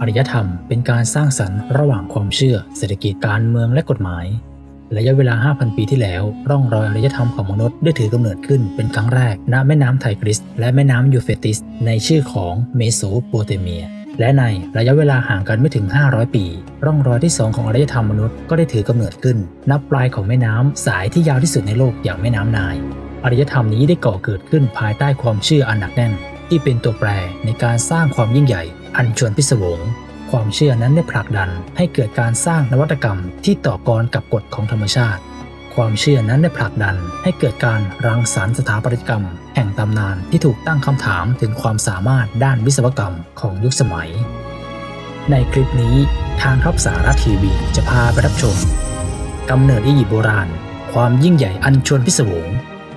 ารยธรรมเป็นการสร้างสรรค์ระหว่างความเชื่อเศรษฐกิจการเมืองและกฎหมายระยะเวลา 5,000 ปีที่แล้วร่องรอยอารยธรรมของมนุษย์ได้ถือกำเนิดขึ้นเป็นครั้งแรกณแม่น้ำไทกริสและแม่น้ำยูเฟรติสในชื่อของเมโสโปเตเมียและในระยะเวลาห่างกันไม่ถึง500ปีร่องรอยที่2ของอารยธรรมมนุษย์ก็ได้ถือกำเนิดขึ้นนับปลายของแม่น้ำสายที่ยาวที่สุดในโลกอย่างแม่น้ำไนล์อารยธรรมนี้ได้ก่อเกิดขึ้นภายใต้ความเชื่ออันหนักแน่นที่เป็นตัวแปรในการสร้างความยิ่งใหญ่อันชวนพิศวงความเชื่อนั้นได้ผลักดันให้เกิดการสร้างนวัตกรรมที่ต่อกรกับกฎของธรรมชาติความเชื่อนั้นได้ผลักดันให้เกิดการรังสรรค์สถาปัตยกรรมแห่งตำนานที่ถูกตั้งคำถามถึงความสามารถด้านวิศวกรรมของยุคสมัยในคลิปนี้ทางท็อปสารทีวีจะพาไปรับชมกำเนิดอียิปต์โบราณความยิ่งใหญ่อันชวนพิศวง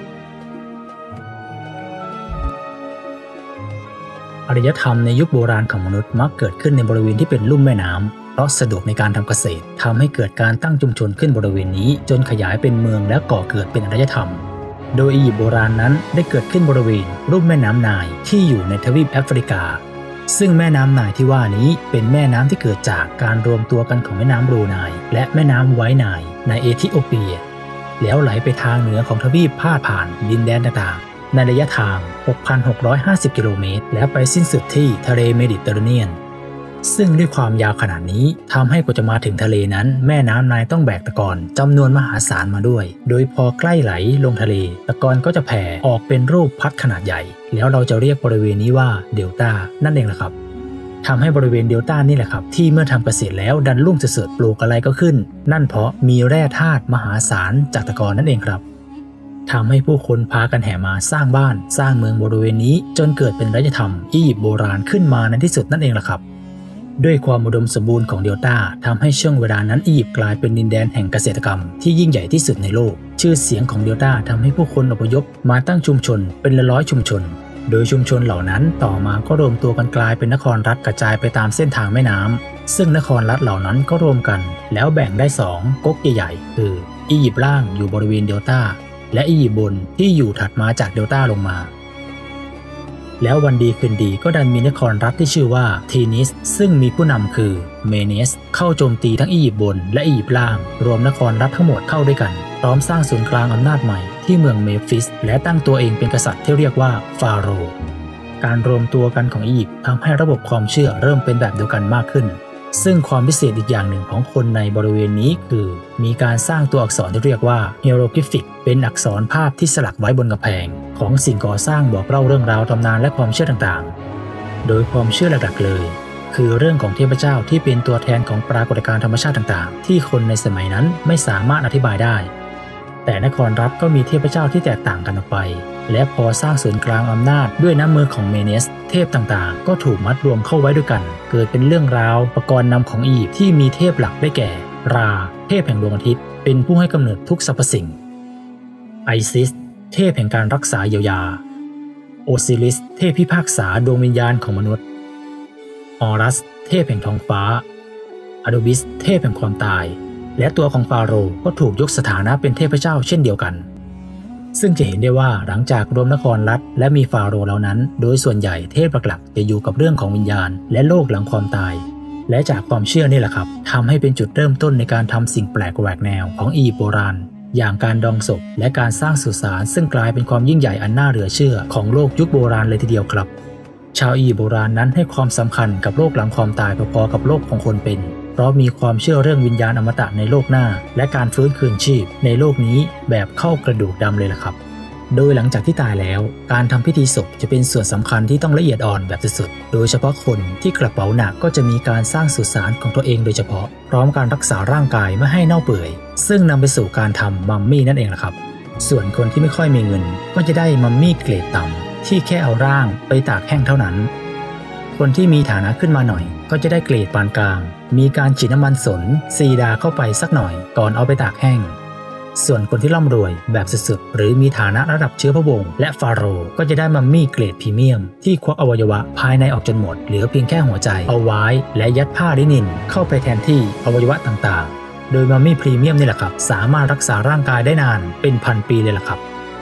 อารยธรรมในยุคโบราณของมนุษย์มักเกิดขึ้นในบริเวณที่เป็นลุ่มแม่น้ำเพราะสะดวกในการทำเกษตรทำให้เกิดการตั้งชุมชนขึ้นบริเวณนี้จนขยายเป็นเมืองและก่อเกิดเป็นอารยธรรมโดยอียิปต์โบราณนั้นได้เกิดขึ้นบริเวณลุ่มแม่น้ำไนล์ที่อยู่ในทวีปแอฟริกาซึ่งแม่น้ำไนล์ที่ว่านี้เป็นแม่น้ำที่เกิดจากการรวมตัวกันของแม่น้ำบลูไนล์และแม่น้ำไวท์ไนล์ในเอธิโอเปียแล้วไหลไปทางเหนือของทวีปพาดผ่านดินแดนต่างๆในระยะทาง 6,650 กิโลเมตรแล้วไปสิ้นสุดที่ทะเลเมดิเตอร์เรเนียนซึ่งด้วยความยาวขนาดนี้ทำให้กว่าจะมาถึงทะเลนั้นแม่น้ำไนล์ต้องแบกตะกอนจำนวนมหาศาลมาด้วยโดยพอใกล้ไหลลงทะเลตะกอนก็จะแผ่ออกเป็นรูปพัดขนาดใหญ่แล้วเราจะเรียกบริเวณนี้ว่าเดลต้านั่นเองแหละครับทำให้บริเวณเดลต้านี่แหละครับที่เมื่อทำเกษตรแล้วดันรุ่งสุดๆปลูกอะไรก็ขึ้นนั่นเพราะมีแร่ธาตุมหาศาลจากตะกอนนั่นเองครับทำให้ผู้คนพากันแห่มาสร้างบ้านสร้างเมืองบริเวณนี้จนเกิดเป็นอารยธรรมอียิปต์โบราณขึ้นมาในที่สุดนั่นเองแหละครับด้วยความอุดมสมบูรณ์ของเดลต้าทำให้ช่วงเวลานั้นอียิปต์กลายเป็นดินแดนแห่งเกษตรกรรมที่ยิ่งใหญ่ที่สุดในโลกชื่อเสียงของเดลต้าทำให้ผู้คนอพยพมาตั้งชุมชนเป็นร้อยชุมชนโดยชุมชนเหล่านั้นต่อมาก็รวมตัวกันกลายเป็นนครรัฐกระจายไปตามเส้นทางแม่น้ำซึ่งนครรัฐเหล่านั้นก็รวมกันแล้วแบ่งได้2ก๊กใหญ่ๆคืออียิปต์ล่างอยู่บริเวณเดลต้าและอียิปต์บนที่อยู่ถัดมาจากเดลต้าลงมาแล้ววันดีคืนดีก็ดันมีนครรัฐที่ชื่อว่าทีนิสซึ่งมีผู้นำคือเมเนสเข้าโจมตีทั้งอียิปต์บนและอียิปต์ล่างรวมนครรัฐทั้งหมดเข้าด้วยกันพร้อมสร้างศูนย์กลางอำนาจใหม่ที่เมืองเมฟิสและตั้งตัวเองเป็นกษัตริย์ที่เรียกว่าฟาโรห์การรวมตัวกันของอียิปต์ทำให้ระบบความเชื่อเริ่มเป็นแบบเดียวกันมากขึ้นซึ่งความพิเศษอีกอย่างหนึ่งของคนในบริเวณนี้คือมีการสร้างตัวอักษรที่เรียกว่าเฮโรกริฟิกเป็นอักษรภาพที่สลักไว้บนกำแพงของสิ่งก่อสร้างบอกเล่าเรื่องราวตำนานและความเชื่อต่างๆโดยความเชื่อหลักๆเลยคือเรื่องของเทพเจ้าที่เป็นตัวแทนของปรากฏการณ์ธรรมชาติต่างๆที่คนในสมัยนั้นไม่สามารถอธิบายได้แต่นครรัฐก็มีเทพเจ้าที่แตกต่างกันออกไปและพอสร้างศูนย์กลางอำนาจด้วยน้ำมือของเมเนสเทพต่างๆก็ถูกมัดรวมเข้าไว้ด้วยกันเกิดเป็นเรื่องราวประกรณ์นำของอียิปต์ที่มีเทพหลักได้แก่ราเทพแห่งดวงอาทิตย์เป็นผู้ให้กำเนิดทุกสรรพสิ่งไอซิสเทพแห่งการรักษาเยียวยาโอซิริสเทพพิพากษาดวงวิญญาณของมนุษย์ออรัสเทพแห่งท้องฟ้าอโดบิสเทพแห่งความตายและตัวของฟาโรห์ก็ถูกยกสถานะเป็นเทพเจ้าเช่นเดียวกันซึ่งจะเห็นได้ว่าหลังจากรวมนครรัฐและมีฟาโรห์แล้วนั้นโดยส่วนใหญ่เทพหลักๆจะอยู่กับเรื่องของวิญญาณและโลกหลังความตายและจากความเชื่อนี่แหละครับทำให้เป็นจุดเริ่มต้นในการทำสิ่งแปลกแหวกแนวของอียิปต์โบราณอย่างการดองศพและการสร้างสุสานซึ่งกลายเป็นความยิ่งใหญ่อันน่าเหลือเชื่อของโลกยุคโบราณเลยทีเดียวครับชาวอียิปต์โบราณนั้นให้ความสำคัญกับโลกหลังความตายพอๆกับโลกของคนเป็นเพราะมีความเชื่อเรื่องวิญญาณอมตะในโลกหน้าและการฟื้นคืนชีพในโลกนี้แบบเข้ากระดูกดำเลยล่ะครับโดยหลังจากที่ตายแล้วการทำพิธีศพจะเป็นส่วนสำคัญที่ต้องละเอียดอ่อนแบบสุดๆโดยเฉพาะคนที่กระเป๋าหนักก็จะมีการสร้างสุสานของตัวเองโดยเฉพาะพร้อมการรักษาร่างกายไม่ให้เน่าเปื่อยซึ่งนำไปสู่การทำมัมมี่นั่นเองล่ะครับส่วนคนที่ไม่ค่อยมีเงินก็จะได้มัมมี่เกรดต่ำที่แค่เอาร่างไปตากแห้งเท่านั้นคนที่มีฐานะขึ้นมาหน่อยก็จะได้เกรดปานกลางมีการฉีดน้ำมันสนซีดาเข้าไปสักหน่อยก่อนเอาไปตากแห้งส่วนคนที่ร่ำรวยแบบสุดๆหรือมีฐานะระดับเชื้อพระวงศ์และฟาโรห์ก็จะได้มัมมี่เกรดพรีเมียมที่ควักอวัยวะภายในออกจนหมดเหลือเพียงแค่หัวใจเอาไว้และยัดผ้าลินินเข้าไปแทนที่อวัยวะต่างๆโดยมัมมี่พรีเมียมนี่แหละครับสามารถรักษาร่างกายได้นานเป็นพันปีเลยล่ะครับ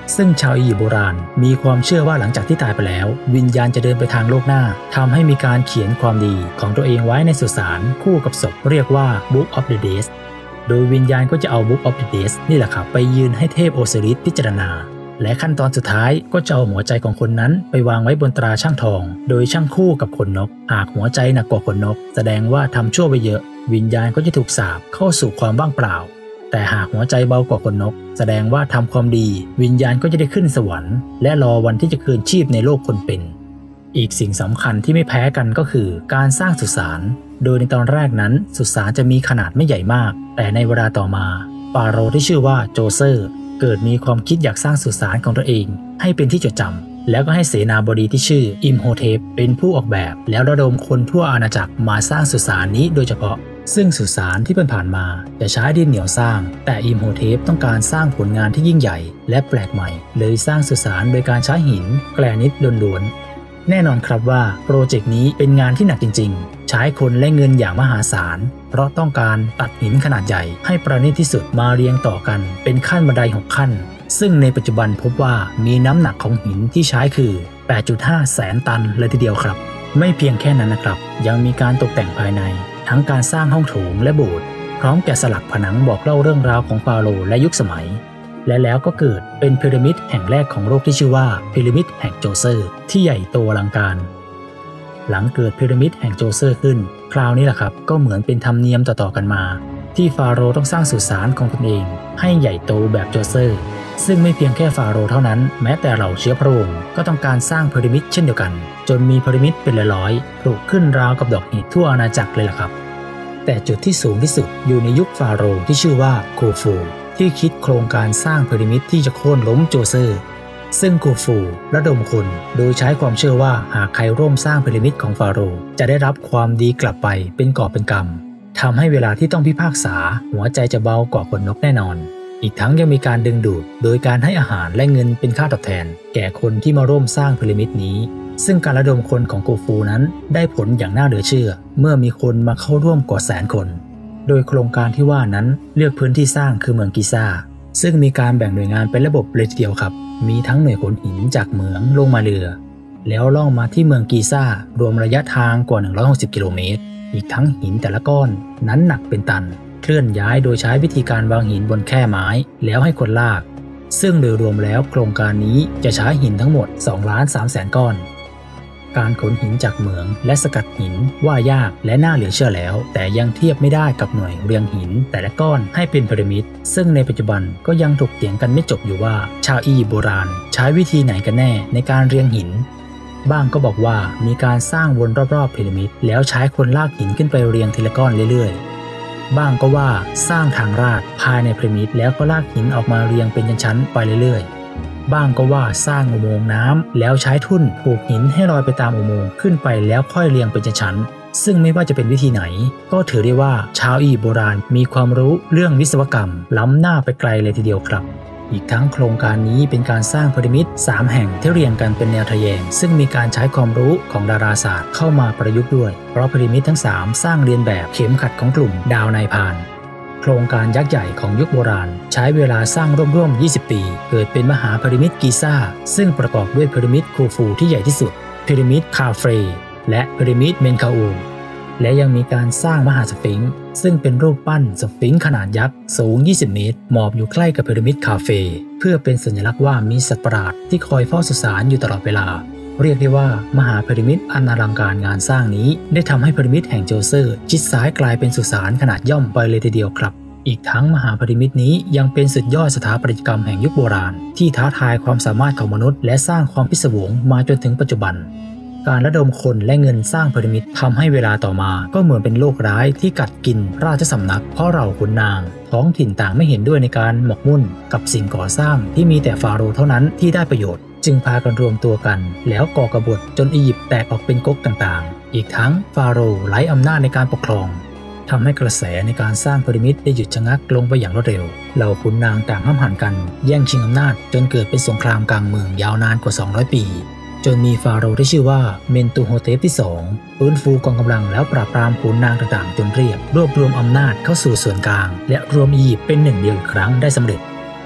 ซึ่งชาวอียิปต์โบราณมีความเชื่อว่าหลังจากที่ตายไปแล้ววิญญาณจะเดินไปทางโลกหน้าทำให้มีการเขียนความดีของตัวเองไว้ในสุสานคู่กับศพเรียกว่า Book of the Dead โดยวิญญาณก็จะเอา Book of the Dead นี่แหละครับไปยืนให้เทพโอซิริสพิจารณาและขั้นตอนสุดท้ายก็จะเอาหัวใจของคนนั้นไปวางไว้บนตราช่างทองโดยช่างคู่กับขนนกหากหัวใจหนักกว่าขนนกแสดงว่าทำชั่วไปเยอะวิญญาณก็จะถูกสาปเข้าสู่ความว่างเปล่าแต่หากหัวใจเบากว่าขนนกแสดงว่าทำความดีวิญญาณก็จะได้ขึ้นสวรรค์และรอวันที่จะคืนชีพในโลกคนเป็นอีกสิ่งสำคัญที่ไม่แพ้กันก็คือการสร้างสุสานโดยในตอนแรกนั้นสุสานจะมีขนาดไม่ใหญ่มากแต่ในเวลาต่อมาฟาโรห์ที่ชื่อว่าโจเซอร์เกิดมีความคิดอยากสร้างสุสานของตัวเองให้เป็นที่จดจำแล้วก็ให้เสนาบดีที่ชื่ออิมโฮเทปเป็นผู้ออกแบบแล้วระดมคนทั่วอาณาจักรมาสร้างสุสานนี้โดยเฉพาะซึ่งสุสานที่ผ่านมาจะใช้ดินเหนียวสร้างแต่อิมโฮเทปต้องการสร้างผลงานที่ยิ่งใหญ่และแปลกใหม่เลยสร้างสุสานโดยการใช้หินแกรนิตล้วนๆแน่นอนครับว่าโปรเจกต์นี้เป็นงานที่หนักจริงๆใช้คนและเงินอย่างมหาศาลเพราะต้องการตัดหินขนาดใหญ่ให้ประณีตที่สุดมาเรียงต่อกันเป็นขั้นบันได6ขั้นซึ่งในปัจจุบันพบว่ามีน้ำหนักของหินที่ใช้คือ 8.5 แสนตันเลยทีเดียวครับไม่เพียงแค่นั้นนะครับยังมีการตกแต่งภายในทั้งการสร้างห้องโถงและโบสถ์พร้อมแกะสลักผนังบอกเล่าเรื่องราวของฟาโรห์และยุคสมัยและแล้วก็เกิดเป็นพีระมิดแห่งแรกของโลกที่ชื่อว่าพีระมิดแห่งโจเซอร์ที่ใหญ่โตอลังการหลังเกิดพีระมิดแห่งโจเซอร์ขึ้นคราวนี้แหละครับก็เหมือนเป็นธรรมเนียมต่อๆกันมาที่ฟาโรห์ต้องสร้างสุสานของตนเองให้ใหญ่โตแบบโจเซอร์ซึ่งไม่เพียงแค่ฟาโรห์เท่านั้นแม้แต่เหล่าเชื้อพระวงศ์ก็ต้องการสร้างพีระมิดเช่นเดียวกันจนมีพีระมิดเป็นร้อยๆปลูกขึ้นราวกับดอกเห็ดทั่วอาณาจักรเลยล่ะครับแต่จุดที่สูงที่สุดอยู่ในยุคฟาโรห์ที่ชื่อว่าโคฟูที่คิดโครงการสร้างพีระมิดที่จะโค่นล้มโจเซอร์ซึ่งโคฟูระดมคนโดยใช้ความเชื่อว่าหากใครร่วมสร้างพีระมิดของฟาโรห์จะได้รับความดีกลับไปเป็นกอบเป็นกำทำให้เวลาที่ต้องพิพากษาหัวใจจะเบากว่าขนนกแน่นอนอีกทั้งยังมีการดึงดูดโดยการให้อาหารและเงินเป็นค่าตอบแทนแก่คนที่มาร่วมสร้างพีระมิดนี้ซึ่งการระดมคนของโกฟูนั้นได้ผลอย่างน่าเหลือเชื่อเมื่อมีคนมาเข้าร่วมกว่าแสนคนโดยโครงการที่ว่านั้นเลือกพื้นที่สร้างคือเมืองกิซ่าซึ่งมีการแบ่งหน่วยงานเป็นระบบเลยทีเดียวครับมีทั้งหน่วยขนหินจากเหมืองลงมาเรือแล้วล่องมาที่เมืองกิซ่ารวมระยะทางกว่า160กิโลเมตรอีกทั้งหินแต่ละก้อนนั้นหนักเป็นตันเคลื่อนย้ายโดยใช้วิธีการวางหินบนแคร่ไม้แล้วให้คนลากซึ่งโดยรวมแล้วโครงการนี้จะใช้หินทั้งหมด 2,300,000 ก้อนการขนหินจากเหมืองและสกัดหินว่ายากและน่าเหลือเชื่อแล้วแต่ยังเทียบไม่ได้กับหน่วยเรียงหินแต่ละก้อนให้เป็นพีระมิดซึ่งในปัจจุบันก็ยังถกเถียงกันไม่จบอยู่ว่าชาวอียิปต์โบราณใช้วิธีไหนกันแน่ในการเรียงหินบ้างก็บอกว่ามีการสร้างวนรอบๆพีระมิดแล้วใช้คนลากหินขึ้นไปเรียงทีละก้อนเรื่อยๆบ้างก็ว่าสร้างทางราดภายในพีระมิดแล้วก็ลากหินออกมาเรียงเป็นชั้นๆไปเรื่อยๆบ้างก็ว่าสร้างอุโมงค์น้ำแล้วใช้ทุ่นผูกหินให้ลอยไปตามอุโมงค์ขึ้นไปแล้วค่อยเรียงเป็นชั้นๆซึ่งไม่ว่าจะเป็นวิธีไหนก็ถือได้ว่าชาวอียิปต์โบราณมีความรู้เรื่องวิศวกรรมล้ำหน้าไปไกลเลยทีเดียวครับอีกทั้งโครงการนี้เป็นการสร้างพีระมิด3แห่งที่เรียงกันเป็นแนวทะแยงซึ่งมีการใช้ความรู้ของดาราศาสตร์เข้ามาประยุกต์ด้วยเพราะพีระมิดทั้ง3สร้างเรียนแบบเข็มขัดของกลุ่มดาวนายพานโครงการยักษ์ใหญ่ของยุคโบราณใช้เวลาสร้างร่วมๆ20 ปีเกิดเป็นมหาพีระมิดกิซ่าซึ่งประกอบด้วยพีระมิดคูฟูที่ใหญ่ที่สุดพีระมิดคาเฟรและพีระมิดเมนคาอูและยังมีการสร้างมหาสฟิงค์ซึ่งเป็นรูปปั้นสฟิงค์ขนาดยักษ์สูง20 เมตรหมอบอยู่ใกล้กับพีระมิดคาเฟเพื่อเป็นสัญลักษณ์ว่ามีสัตว์ประหลาดที่คอยเฝ้าสุสานอยู่ตลอดเวลาเรียกได้ว่ามหาพีระมิดอันอลังการงานสร้างนี้ได้ทำให้พีระมิดแห่งโจเซอร์ชิดซ้ายกลายเป็นสุสานขนาดย่อมไปเลยทีเดียวครับอีกทั้งมหาพีระมิดนี้ยังเป็นสุดยอดสถาปัตยกรรมแห่งยุคโบราณที่ท้าทายความสามารถของมนุษย์และสร้างความพิศวงมาจนถึงปัจจุบันการระดมคนและเงินสร้างพีระมิดทำให้เวลาต่อมาก็เหมือนเป็นโรคร้ายที่กัดกินราชสำนักเพราะเหล่าขุนนางท้องถิ่นต่างไม่เห็นด้วยในการหมกมุ่นกับสิ่งก่อสร้างที่มีแต่ฟาโรห์เท่านั้นที่ได้ประโยชน์จึงพากันรวมตัวกันแล้วก่อกบฏจนอียิปต์แตกออกเป็นก๊กต่างๆอีกทั้งฟาโรห์ไร้อำนาจในการปกครองทำให้กระแสในการสร้างพีระมิดได้หยุดชะงักลงไปอย่างรวดเร็วเหล่าขุนนางต่างห้ามหันกันแย่งชิงอำนาจจนเกิดเป็นสงครามกลางเมืองยาวนานกว่า200 ปีจนมีฟาโรห์ที่ชื่อว่าเมนตูโฮเทปที่2ฟื้นฟูกองกำลังแล้วปราบปรามขุนนางต่างๆจนเรียบรวบรวมอำนาจเข้าสู่ส่วนกลางและรวมอียิปต์เป็นหนึ่งเดียวอีกครั้งได้สำเร็จ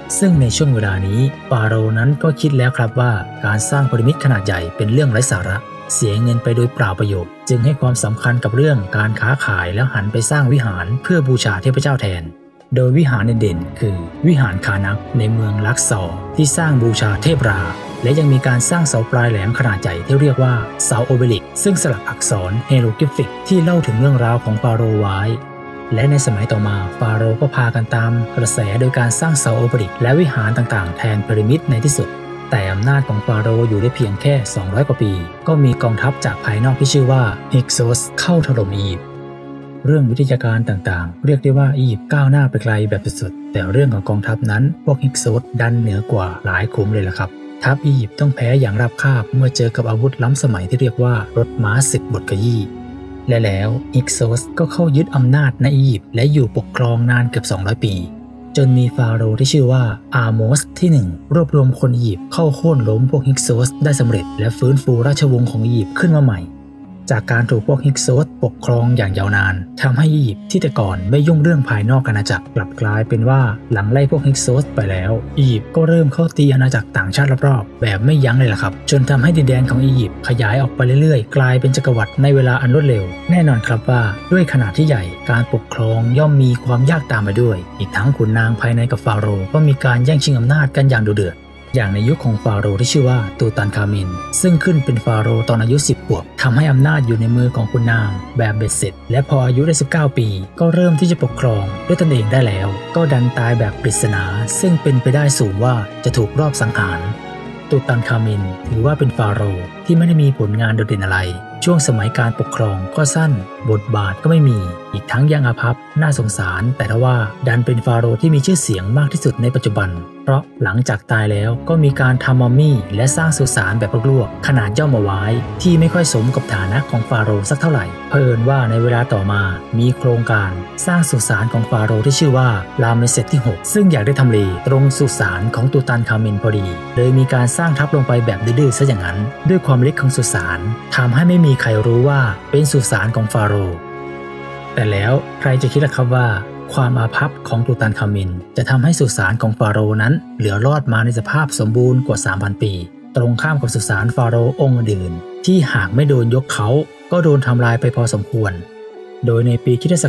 ซึ่งในช่วงเวลานี้ฟาโรห์นั้นก็คิดแล้วครับว่าการสร้างพีระมิดขนาดใหญ่เป็นเรื่องไร้สาระเสียเงินไปโดยเปล่าประโยชน์จึงให้ความสำคัญกับเรื่องการค้าขายแล้วหันไปสร้างวิหารเพื่อบูชาเทพเจ้าแทนโดยวิหารเด่นๆคือวิหารคานักในเมืองลักซอร์ที่สร้างบูชาเทพราและยังมีการสร้างเสาปลายแหลมขนาดใหญ่ที่เรียกว่าเสาโอเบลิกซึ่งสลักอักษรเฮโรกริฟิกที่เล่าถึงเรื่องราวของฟาโรห์ไว้และในสมัยต่อมาฟาโรห์ก็พากันตามกระแสโดยการสร้างเสาโอเบลิกและวิหารต่างๆแทนพีระมิดในที่สุดแต่อำนาจของฟาโรห์อยู่ได้เพียงแค่200กว่าปีก็มีกองทัพจากภายนอกที่ชื่อว่าฮิกโซสเข้าถล่มอียิปต์เรื่องวิทยาการต่างๆเรียกได้ว่าอียิปต์ก้าวหน้าไปไกลแบบสุดๆแต่เรื่องของกองทัพนั้นพวกฮิกโซสดันเหนือกว่าหลายขุมเลยล่ะครับทัพอียิปต์ต้องแพ้อย่างราบคาบเมื่อเจอกับอาวุธล้ำสมัยที่เรียกว่ารถม้าศึกบทขยี้และแล้วฮิกโซสก็เข้ายึดอำนาจในอียิปต์และอยู่ปกครองนานเกือบ200ปีจนมีฟาโรห์ที่ชื่อว่าอาโมสที่1รวบรวมคนอียิปต์เข้าโค่นล้มพวกฮิกโซสได้สำเร็จและฟื้นฟูราชวงศ์ของอียิปต์ขึ้นมาใหม่จากการถูกพวกฮิกโซสปกครองอย่างยาวนานทำให้อียิปต์ที่แต่ก่อนไม่ยุ่งเรื่องภายนอกอาณาจักรกลับกลายเป็นว่าหลังไล่พวกฮิกโซสไปแล้วอียิปต์ก็เริ่มเข้าตีอาณาจักรต่างชาติรอบๆแบบไม่ยั้งเลยล่ะครับจนทำให้ดินแดนของอียิปต์ขยายออกไปเรื่อยๆกลายเป็นจักรวรรดิในเวลาอันรวดเร็วแน่นอนครับว่าด้วยขนาดที่ใหญ่การปกครองย่อมมีความยากตามมาด้วยอีกทั้งขุนนางภายในกับฟาโรห์ก็มีการแย่งชิงอำนาจกันอย่างดุเดือดอย่างในยุคของฟาโรห์ที่ชื่อว่าตูตันคามินซึ่งขึ้นเป็นฟาโรห์ตอนอายุ10 ขวบทำให้อำนาจอยู่ในมือของขุนนางแบบเบ็ดเสร็จและพออายุได้19 ปีก็เริ่มที่จะปกครองด้วยตนเองได้แล้วก็ดันตายแบบปริศนาซึ่งเป็นไปได้สูงว่าจะถูกรอบสังหารตูตันคามินถือว่าเป็นฟาโรห์ที่ไม่ได้มีผลงานโดดเด่นอะไรช่วงสมัยการปกครองก็สั้นบทบาทก็ไม่มีอีกทั้งยังอาภัพน่าสงสารแต่ทว่าดันเป็นฟาโรห์ที่มีชื่อเสียงมากที่สุดในปัจจุบันเพราะหลังจากตายแล้วก็มีการทำมัมมี่และสร้างสุสานแบบลวกๆขนาดย่อมเอาไว้ที่ไม่ค่อยสมกับฐานะของฟาโรห์สักเท่าไหร่เผอิญว่าในเวลาต่อมามีโครงการสร้างสุสานของฟาโรห์ที่ชื่อว่าลาเมเซสที่6ซึ่งอยากได้ทำเลตรงสุสานของตูตันคามินพอดีเลยมีการสร้างทับลงไปแบบดื้อๆซะอย่างนั้นด้วยความเล็กของสุสานทำให้ไม่มีใครรู้ว่าเป็นสุสานของฟาโรห์แต่แล้วใครจะคิดล่ะครับว่าความอาภัพของตูตันคามินจะทำให้สุสานของฟาโรห์นั้นเหลือรอดมาในสภาพสมบูรณ์กว่า 3,000 ปีตรงข้ามกับสุสานฟาโรห์องค์อื่นที่หากไม่โดนยกเขาก็โดนทำลายไปพอสมควรโดยในปีค.ศ.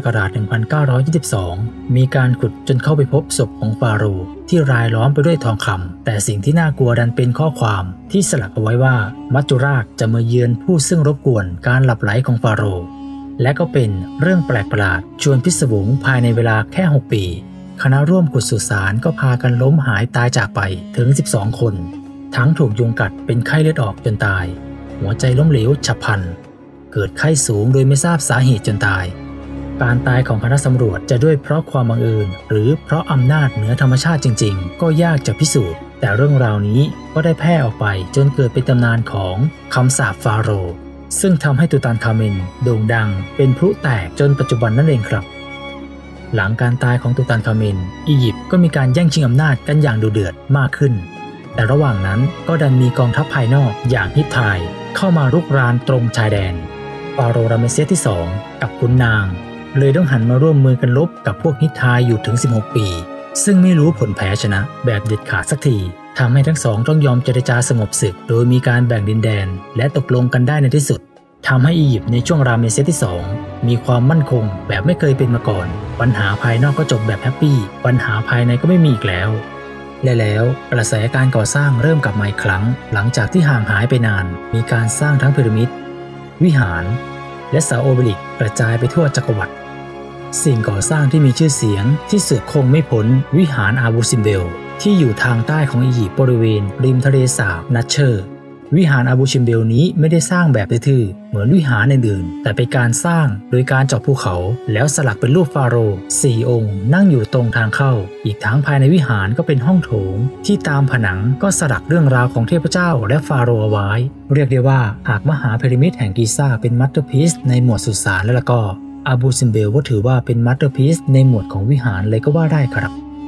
1922มีการขุดจนเข้าไปพบศพของฟาโรห์ที่รายล้อมไปด้วยทองคำแต่สิ่งที่น่ากลัวดันเป็นข้อความที่สลักเอาไว้ว่ามัจจุราชจะมาเยือนผู้ซึ่งรบกวนการหลับไหลของฟาโรห์และก็เป็นเรื่องแปลกประหลาดชวนพิศวงภายในเวลาแค่6 ปีคณะร่วมขุดสุสานก็พากันล้มหายตายจากไปถึง12 คนทั้งถูกยุงกัดเป็นไข้เลือดออกจนตายหัวใจล้มเหลวฉับพลันเกิดไข้สูงโดยไม่ทราบสาเหตุจนตายการตายของคณะสำรวจจะด้วยเพราะความบังเอิญหรือเพราะอำนาจเหนือธรรมชาติจริงๆก็ยากจะพิสูจน์แต่เรื่องราวนี้ก็ได้แพร่ออกไปจนเกิดเป็นตำนานของคำสาปฟาโรห์ซึ่งทำให้ตูตันคามินโด่งดังเป็นพลุแตกจนปัจจุบันนั่นเองครับหลังการตายของตูตันคามินอียิปต์ก็มีการแย่งชิงอำนาจกันอย่างดุเดือดมากขึ้นแต่ระหว่างนั้นก็ดันมีกองทัพภายนอกอย่างฮิตไทเข้ามารุกรานตรงชายแดนฟาโรห์รามเซสที่2กับขุนนางเลยต้องหันมาร่วมมือกันรบกับพวกฮิตไทอยู่ถึง16 ปีซึ่งไม่รู้ผลแพ้ชนะแบบเด็ดขาดสักทีทำให้ทั้งสองต้องยอมเจรจาสงบศึกโดยมีการแบ่งดินแดนและตกลงกันได้ในที่สุดทำให้อียิปต์ในช่วงรามเซสที่2มีความมั่นคงแบบไม่เคยเป็นมาก่อนปัญหาภายนอกก็จบแบบแฮปปี้ปัญหาภายในก็ไม่มีอีกแล้วและแล้วกระแสการก่อสร้างเริ่มกลับมาอีกครั้งหลังจากที่ห่างหายไปนานมีการสร้างทั้งพีระมิดวิหารและเสาโอเบลิกกระจายไปทั่วจักรวรรดิสิ่งก่อสร้างที่มีชื่อเสียงที่สุดคงไม่พ้นวิหารอาบูซิมเบลที่อยู่ทางใต้ของอียิปต์บริเวณริมทะเลสาบนัชเชอร์วิหารอาบูซิมเบลนี้ไม่ได้สร้างแบบทื่อๆเหมือนวิหารอื่นๆแต่เป็นการสร้างโดยการเจาะภูเขาแล้วสลักเป็นรูปฟาโรห์4 องค์นั่งอยู่ตรงทางเข้าอีกทั้งภายในวิหารก็เป็นห้องโถงที่ตามผนังก็สลักเรื่องราวของเทพเจ้าและฟาโรห์เอาไว้เรียกได้ว่าหากมหาพีระมิดแห่งกิซ่าเป็นมัสเตอร์พีซในหมวดสุสานแล้วก็อาบูซิมเบลก็ถือว่าเป็นมัสเตอร์พีซในหมวดของวิหารเลยก็ว่าได้ครับ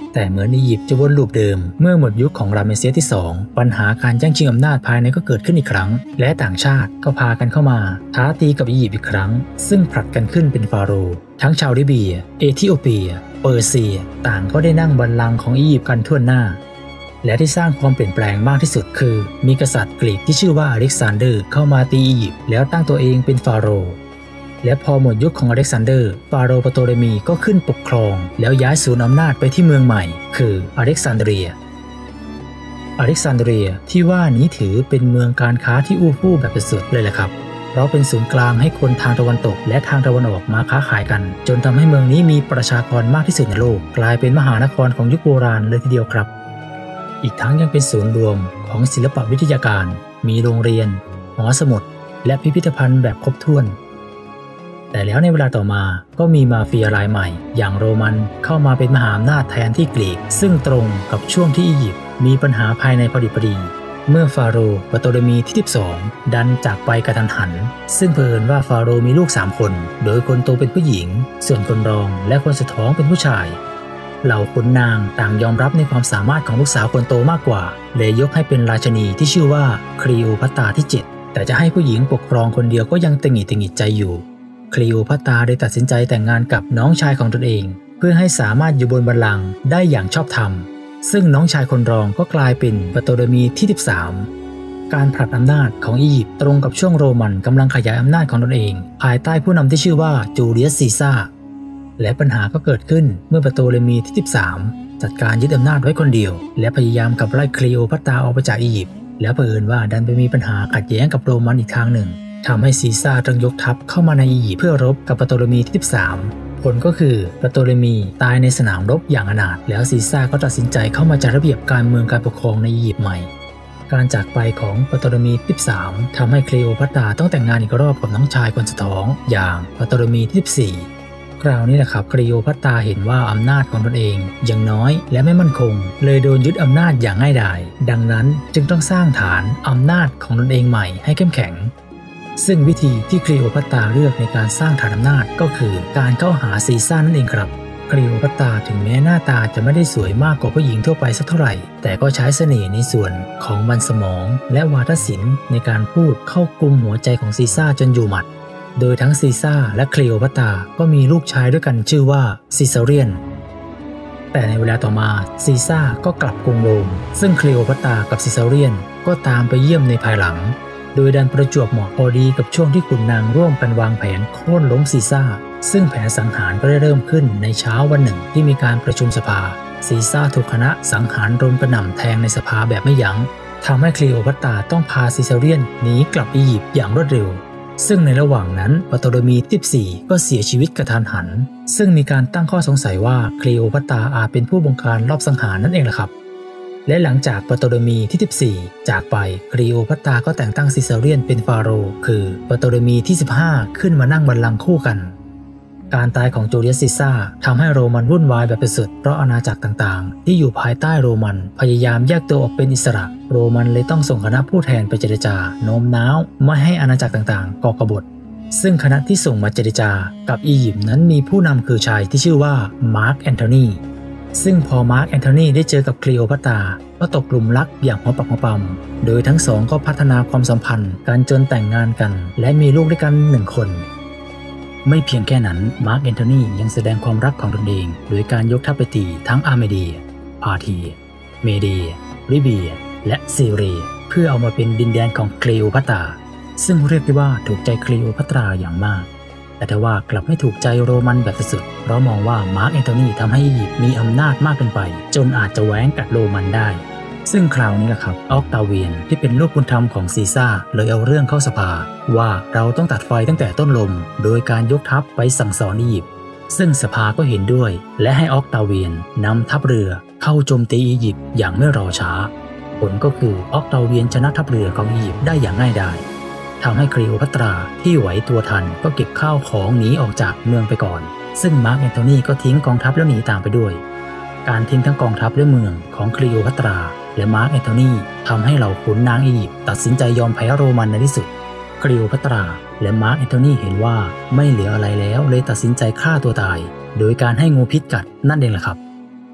แต่เหมือนอียิปต์จะวนลูปเดิมเมื่อหมดยุคของรามเซสที่2ปัญหาการแย่งชิงอำนาจภายในก็เกิดขึ้นอีกครั้งและต่างชาติก็พากันเข้ามาท้าตีกับอียิปต์อีกครั้งซึ่งผลัดกันขึ้นเป็นฟาโรห์ทั้งชาวลิเบียเอธิโอเปียเปอร์เซียต่างก็ได้นั่งบัลลังก์ของอียิปต์กันทั่วหน้าและที่สร้างความเปลี่ยนแปลงมากที่สุดคือมีกษัตริย์กรีกที่ชื่อว่าอเล็กซานเดอร์เข้ามาตีอียิปต์แล้วตั้งตัวเองเป็นฟาโรห์และพอหมดยุคของอเล็กซานเดอร์ฟาโรห์ปโตเลมีก็ขึ้นปกครองแล้วย้ายศูนย์อำนาจไปที่เมืองใหม่คืออเล็กซานเดรียที่ว่านี้ถือเป็นเมืองการค้าที่อู้ฟู่แบบสุดเลยแหละครับเพราะเป็นศูนย์กลางให้คนทางตะวันตกและทางตะวันออกมาค้าขายกันจนทำให้เมืองนี้มีประชากรมากที่สุดในโลกกลายเป็นมหานครของยุคโบราณเลยทีเดียวครับอีกทั้งยังเป็นศูนย์รวมของศิลปวิทยาการมีโรงเรียนหอสมุดและพิพิธภัณฑ์แบบครบถ้วนแต่แล้วในเวลาต่อมาก็มีมาเฟียรายใหม่อย่างโรมันเข้ามาเป็นมหาอำนาจแทนที่กรีกซึ่งตรงกับช่วงที่อียิปต์มีปัญหาภายในพอดีเมื่อฟาโรห์ปโตเลมีที่12ดันจากไปกระทันหันซึ่งเผอิญว่าฟาโรห์มีลูก3คนโดยคนโตเป็นผู้หญิงส่วนคนรองและคนสุดท้องเป็นผู้ชายเหล่าขุนนางต่างยอมรับในความสามารถของลูกสาวคนโตมากกว่าเลยยกให้เป็นราชินีที่ชื่อว่าคลีโอพัตราที่7แต่จะให้ผู้หญิงปกครองคนเดียวก็ยังตึงหิดใจอยู่คลีโอพัตราได้ตัดสินใจแต่งงานกับน้องชายของตนเองเพื่อให้สามารถอยู่บนบัลลังก์ได้อย่างชอบธรรมซึ่งน้องชายคนรองก็กลายเป็นปโตเลมีที่13การผลัดอำนาจของอียิปต์ตรงกับช่วงโรมันกำลังขยายอำนาจของตนเองภายใต้ผู้นำที่ชื่อว่าจูเลียสซีซ่าและปัญหาก็เกิดขึ้นเมื่อปโตเลมีที่13จัดการยึดอำนาจไว้คนเดียวและพยายามขับไล่คลีโอพัตราออกไปจากอียิปต์แล้วเผอิญว่าดันไปมีปัญหาขัดแย้งกับโรมันอีกทางหนึ่งทำให้ซีซ่าต้องยกทัพเข้ามาในอียิปต์เพื่อรบกับปโตเลมีที่13ผลก็คือปโตเลมีตายในสนามรบอย่างอนาถแล้วซีซ่าก็ตัดสินใจเข้ามาจัดระเบียบการเมืองการปกครองในอียิปต์ใหม่การจากไปของปโตเลมีที่13ทำให้คลีโอพัตราต้องแต่งงานอีกรอบกับน้องชายคนสุดท้องอย่างปโตเลมีที่14คราวนี้แหละครับคลีโอพัตราเห็นว่าอำนาจของตนเองยังน้อยและไม่มั่นคงเลยโดนยึดอำนาจอย่างง่ายดายดังนั้นจึงต้องสร้างฐานอำนาจของตนเองใหม่ให้เข้มแข็งซึ่งวิธีที่คลีโอพัตราเลือกในการสร้างฐานอำนาจก็คือการเข้าหาซีซ่านั่นเองครับคลีโอพัตราถึงแม้หน้าตาจะไม่ได้สวยมากกว่าผู้หญิงทั่วไปสักเท่าไหร่แต่ก็ใช้เสน่ห์ในส่วนของมันสมองและวาทศิลป์ในการพูดเข้ากลุ่มหัวใจของซีซ่าจนอยู่หมัดโดยทั้งซีซ่าและคลีโอพัตราก็มีลูกชายด้วยกันชื่อว่าซิซาเรียนแต่ในเวลาต่อมาซีซ่าก็กลับกรุงโรมซึ่งคลีโอพัตรากับซิซาเรียนก็ตามไปเยี่ยมในภายหลังโดยดันประจวบเหมาะพอดีกับช่วงที่ขุนนางร่วมกันวางแผนโค่นล้มซีซ่าซึ่งแผนสังหารก็ได้เริ่มขึ้นในเช้าวันหนึ่งที่มีการประชุมสภาซีซ่าถูกคณะสังหารรวมกระหน่ำแทงในสภาแบบไม่ยั้งทำให้คลีโอพัตราต้องพาซิซาเรียนหนีกลับอียิปต์อย่างรวดเร็วซึ่งในระหว่างนั้นปโตเลมีที่14ก็เสียชีวิตกระทันหันซึ่งมีการตั้งข้อสงสัยว่าคลีโอพัตราอาจเป็นผู้บงการลอบสังหารนั่นเองแหละครับและหลังจากปโตเลมีที่14จากไปคลีโอพัตราก็แต่งตั้งซิซาเรียนเป็นฟาโรห์คือปโตเลมีที่15ขึ้นมานั่งบัลลังก์คู่กันการตายของจูเลียสซีซ่าทำให้โรมันวุ่นวายแบบสุดเพราะอาณาจักรต่างๆที่อยู่ภายใต้โรมันพยายามแยกตัวออกเป็นอิสระโรมันเลยต้องส่งคณะผู้แทนไปเจรจาโน้มน้าวไม่ให้อาณาจักรต่างๆก่อกบฏซึ่งคณะที่ส่งมาเจรจากับอียิปต์นั้นมีผู้นำคือชายที่ชื่อว่ามาร์คแอนโทนีซึ่งพอมาร์คแอนโทนีได้เจอกับคลีโอพัตราก็ตกหลุมรักอย่างหัวปักหัวปั๊มโดยทั้งสองก็พัฒนาความสัมพันธ์กันจนแต่งงานกันและมีลูกด้วยกัน1 คนไม่เพียงแค่นั้นมาร์คแอนโทนียังแสดงความรักของตนเองโดยการยกทัพไปตีทั้งอาร์เมเดียพาร์ธีเมเดียลิเบียและซีเรียเพื่อเอามาเป็นดินแดนของคลีโอพัตราซึ่งเรียกได้ว่าถูกใจคลีโอพัตราอย่างมากแต่ทว่ากลับไม่ถูกใจโรมันแบบสุดๆเพราะมองว่ามาร์คแอนโทนีทำให้อียิปต์มีอำนาจมากเกินไปจนอาจจะแว้งกับโรมันได้ซึ่งคราวนี้แหละครับออกตาเวียนที่เป็นลูกบุญธรรมของซีซ่าเลยเอาเรื่องเข้าสภาว่าเราต้องตัดไฟตั้งแต่ต้นลมโดยการยกทัพไปสั่งสอนอียิปต์ซึ่งสภาก็เห็นด้วยและให้ออกตาเวียนนำทัพเรือเข้าโจมตีอียิปต์อย่างไม่รอช้าผลก็คือออกตาเวียนชนะทัพเรือของอียิปต์ได้อย่างง่ายดายทำให้คลีโอพัตราที่ไหวตัวทันก็เก็บข้าวของหนีออกจากเมืองไปก่อนซึ่งมาร์คแอนโทนีก็ทิ้งกองทัพแล้วหนีตามไปด้วยการทิ้งทั้งกองทัพและเมืองของคลีโอพัตราและมาร์คแอนโทนีทำให้เหล่าขุนนางอียิปต์ตัดสินใจยอมแพ้โรมันในที่สุดคลีโอพัตราและมาร์คแอนโทนีเห็นว่าไม่เหลืออะไรแล้วเลยตัดสินใจฆ่าตัวตายโดยการให้งูพิษกัดนั่นเองแหละครับ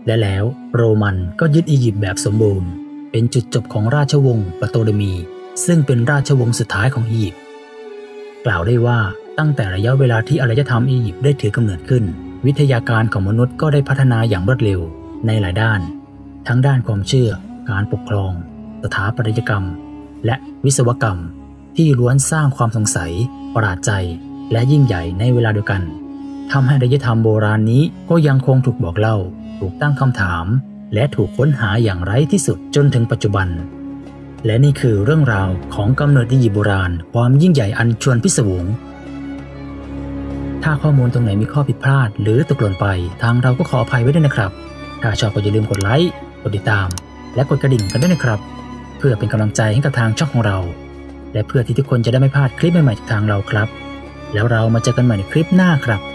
และแล้วโรมันก็ยึดอียิปต์แบบสมบูรณ์เป็นจุดจบของราชวงศ์ปโตเลมีซึ่งเป็นราชวงศ์สุดท้ายของอียิปต์กล่าวได้ว่าตั้งแต่ระยะเวลาที่อารยธรรมอียิปต์ได้ถือกำเนิดขึ้นวิทยาการของมนุษย์ก็ได้พัฒนาอย่างรวดเร็วในหลายด้านทั้งด้านความเชื่อการปกครองสถาปัตยกรรมและวิศวกรรมที่ล้วนสร้างความสงสัยประหลาดใจและยิ่งใหญ่ในเวลาเดียวกันทำให้อารยธรรมโบราณนี้ก็ยังคงถูกบอกเล่าถูกตั้งคำถามและถูกค้นหาอย่างไร้ที่สุดจนถึงปัจจุบันและนี่คือเรื่องราวของกำเนิดอียิปต์โบราณความยิ่งใหญ่อันชวนพิศวงถ้าข้อมูลตรงไหนมีข้อผิดพลาดหรือตกหล่นไปทางเราก็ขออภัยไว้ด้วยนะครับถ้าชอบก็อย่าลืมกดไลค์กดติดตามและกดกระดิ่งกันด้วยนะครับเพื่อเป็นกำลังใจให้กับทางช่องของเราและเพื่อที่ทุกคนจะได้ไม่พลาดคลิปใหม่ๆจากทางเราครับแล้วเรามาเจอกันใหม่ในคลิปหน้าครับ